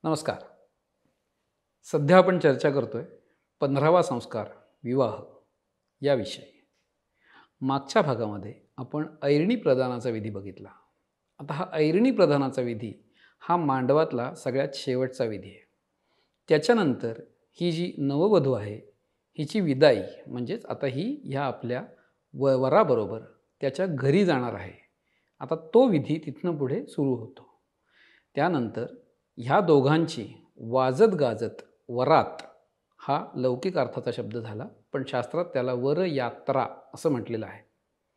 नमस्कार. सध्या आपण चर्चा करतोय 15वा संस्कार विवाह याविषयी. मागच्या भागामध्ये आपण ऐरणी प्रदानाचा विधी बघितला. आता हा ऐरणी प्रदानाचा विधी हा मांडवातला सगळ्यात शेवटचा विधी आहे. त्याच्यानंतर ही जी नववधू आहे हिची विदाई, म्हणजेच आता ही ह्या आपल्या वराबरोबर त्याच्या घरी जाणार आहे. आता तो विधी तिथनं पुढे सुरू होतो. त्यानंतर ह्या दोघांची वाजत गाजत वरात हा लौकिक अर्थाचा शब्द झाला, पण शास्त्रात त्याला वरयात्रा असं म्हटलेलं आहे.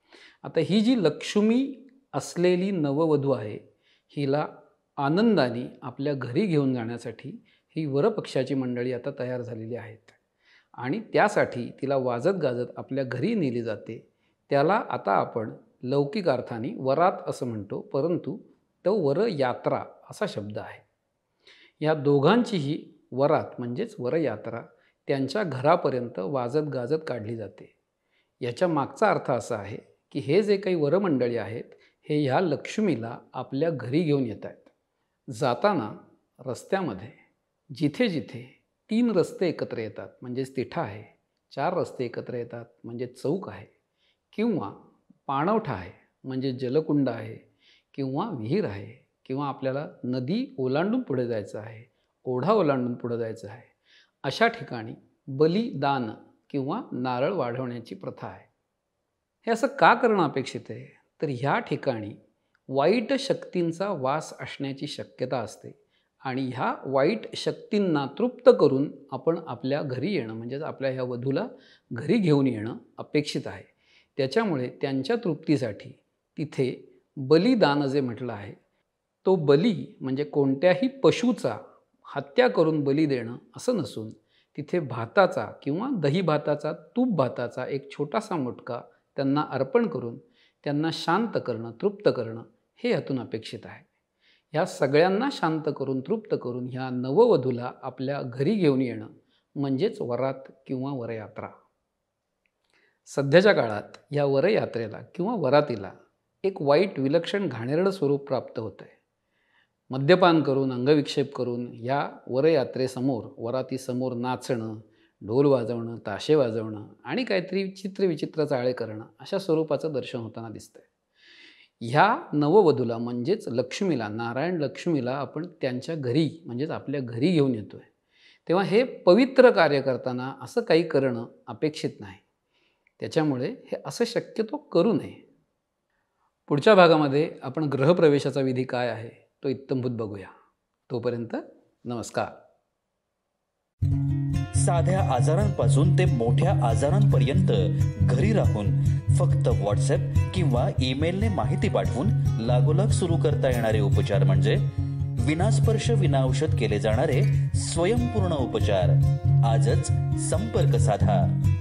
आता ही जी लक्ष्मी असलेली नववधू आहे हिला आनंदाने आपल्या घरी घेऊन जाण्यासाठी ही वरपक्षाची मंडळी आता तयार झालेली आहेत आणि त्यासाठी तिला वाजत गाजत आपल्या घरी नेली जाते. त्याला आता आपण लौकिक अर्थाने वरात असं म्हणतो, परंतु तो वरयात्रा असा शब्द आहे. या दोघांचीही वरात म्हणजेच वरयात्रा त्यांच्या घरापर्यंत वाजत गाजत काढली जाते. याच्या मागचा अर्थ असा आहे की हे जे काही वरमंडळी आहेत हे ह्या लक्ष्मीला आपल्या घरी घेऊन येत आहेत. जाताना रस्त्यामध्ये जिथे जिथे 3 रस्ते एकत्र येतात म्हणजेच तिठा आहे, 4 रस्ते एकत्र येतात म्हणजे चौक आहे, किंवा पाणवठा आहे म्हणजे जलकुंड आहे, किंवा विहीर आहे, किंवा आपल्याला नदी ओलांडून पुढे जायचं आहे, ओढा ओलांडून पुढे जायचं आहे, अशा ठिकाणी बलिदान किंवा नारळ वाढवण्याची प्रथा आहे. हे असं का करणं अपेक्षित आहे तर ह्या ठिकाणी वाईट शक्तींचा वास असण्याची शक्यता असते आणि ह्या वाईट शक्तींना तृप्त करून आपण आपल्या घरी येणं म्हणजेच आपल्या ह्या वधूला घरी घेऊन येणं अपेक्षित आहे. त्याच्यामुळे त्यांच्या तृप्तीसाठी तिथे बलिदान जे म्हटलं आहे तो बली म्हणजे कोणत्याही पशुचा हत्या करून बली देणं असं नसून तिथे भाताचा किंवा दही भाताचा, तूप भाताचा एक छोटासा मुटका त्यांना अर्पण करून त्यांना शांत करणं, तृप्त करणं हे यातून अपेक्षित आहे. ह्या सगळ्यांना शांत करून, तृप्त करून ह्या नववधूला आपल्या घरी घेऊन येणं म्हणजेच वरात किंवा वरयात्रा. सध्याच्या काळात या वरयात्रेला किंवा वरातीला एक वाईट विलक्षण घाणेरडं स्वरूप प्राप्त होतं आहे. मद्यपान करून, अंगविक्षेप करून या वरयात्रेसमोर, वरातीसमोर नाचणं, ढोल वाजवणं, ताशे वाजवणं आणि काहीतरी चित्रविचित्र चाळे करणं अशा स्वरूपाचं दर्शन होताना दिसतंय. ह्या नववधूला म्हणजेच लक्ष्मीला, नारायण लक्ष्मीला आपण त्यांच्या घरी म्हणजेच आपल्या घरी घेऊन येतो आहे. तेव्हा हे पवित्र कार्य करताना असं काही करणं अपेक्षित नाही. त्याच्यामुळे हे असं शक्यतो करू नये. पुढच्या भागामध्ये आपण गृहप्रवेशाचा विधी काय आहे तो इत्थंभूत बघूया. तोपर्यंत नमस्कार. साध्या आजारांपासून ते मोठ्या आजारांपर्यंत घरी राहून फक्त व्हॉट्सॲप किंवा ईमेलने माहिती पाठवून लागोलाग सुरू करता येणारे उपचार म्हणजे विनास्पर्श विनाऔषध केले जाणारे स्वयंपूर्ण उपचार. आजच संपर्क साधा.